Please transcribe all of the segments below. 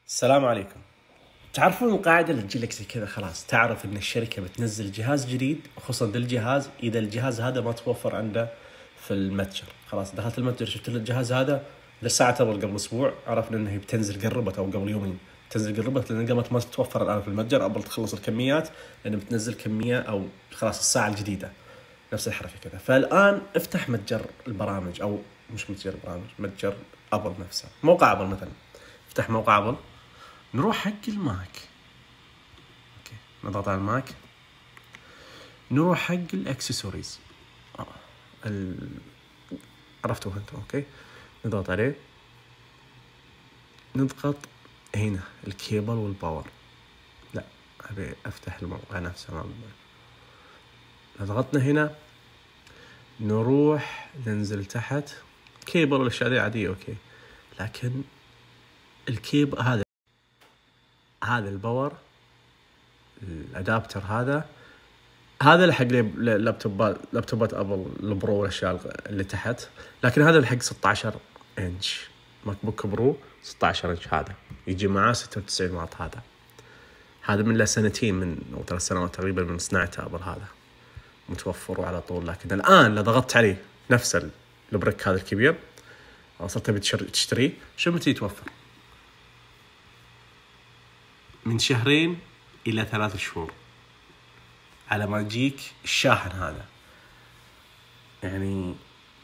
السلام عليكم. تعرفون القاعدة اللي تجي لك زي كذا، خلاص تعرف ان الشركة بتنزل جهاز جديد، خصوصا ذا الجهاز اذا الجهاز هذا ما توفر عنده في المتجر. خلاص دخلت المتجر شفت الجهاز هذا لساعة قبل اسبوع، عرفنا انها بتنزل قربت او قبل يومين تنزل قربت، لان قامت ما تتوفر الان في المتجر، قبل تخلص الكميات لان بتنزل كمية او خلاص الساعة الجديدة. نفس الحركة كذا. فالان افتح متجر البرامج، او مش متجر البرامج، متجر ابل نفسه، موقع ابل مثلا. افتح موقع ابل، نروح حق الماك. اوكي، نضغط على الماك، نروح حق الاكسسوارز. عرفتوه انتم؟ اوكي، نضغط عليه، نضغط هنا الكيبل والباور. لا، ابي افتح الموقع نفسه. ضغطنا هنا، نروح ننزل تحت كيبل والاشياء دي عاديه. اوكي، لكن الكيبل هذا الباور، الادابتر هذا حق لابتوبات ابل البرو والاشياء اللي تحت، لكن هذا الحق 16 انش ماك بوك برو 16 انش. هذا يجي معاه 96 واط. هذا من له سنتين، من او 3 سنوات تقريبا من صناعته ابل. هذا متوفر على طول، لكن الان لو ضغطت عليه نفس البريك هذا الكبير، صرت تشتريه، شو متى يتوفر؟ من 2 إلى 3 شهور على ما يجيك الشاحن هذا. يعني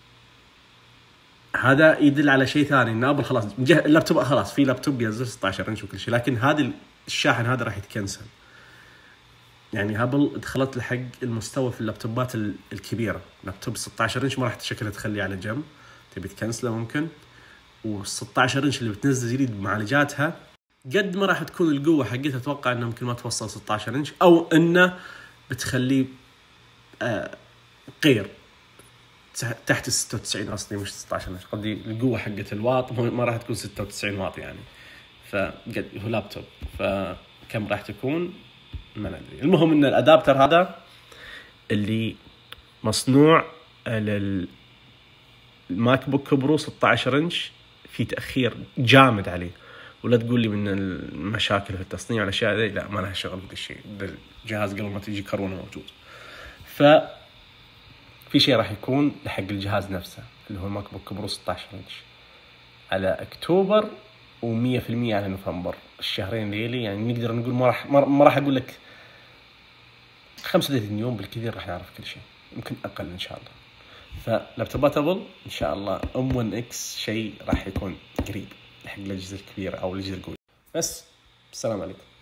هذا يدل على شيء ثاني، ان ابل خلاص اللابتوب، خلاص في لابتوب ينزل 16 انش وكل شيء، لكن هذا الشاحن هذا راح يتكنسل. يعني ابل دخلت لحق المستوى في اللابتوبات الكبيره. لابتوب 16 انش ما راح شكله تخليه على جنب، تبي تكنسله ممكن. و16 انش اللي بتنزل جديد بمعالجاتها قد ما راح تكون القوه حقتها، اتوقع انه ممكن ما توصل 16 انش، او انه بتخليه غير تحت 96 قصدي، مش 16 انش قصدي. القوه حقت الواط ما راح تكون 96 واط يعني. فقد هو لابتوب، فكم راح تكون ما ندري. المهم ان الادابتر هذا اللي مصنوع للماك بوك برو 16 انش في تاخير جامد عليه. ولا تقول لي من المشاكل في التصنيع والاشياء ذي، لا، ما لها شغل بهذا الشيء. الجهاز قبل ما تيجي كرونه موجود. في شيء راح يكون لحق الجهاز نفسه اللي هو الماك بوك برو 16 انش على اكتوبر، و100% على نوفمبر. الشهرين ليلي يعني نقدر نقول ما راح اقول لك 35 يوم بالكثير راح نعرف كل شيء، يمكن اقل ان شاء الله. فلابتوبات ابل ان شاء الله M1 X شيء راح يكون قريب حق الاجهزه الكبيره او الاجهزه القويه. بس السلام عليكم.